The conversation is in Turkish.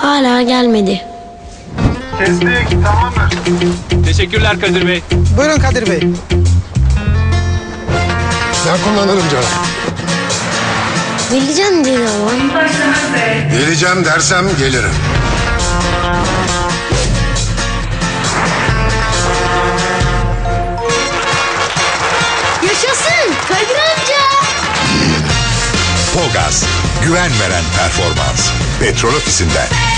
Hala gelmedi. Kestik, tamamdır. Teşekkürler Kadir Bey. Buyurun Kadir Bey. Ben kullanırım canım. Geleceğim dedi ama. Geleceğim dersem gelirim. Yaşasın Kadir amca. Pogaz, güven veren performans. Petrol Ofisi'nden.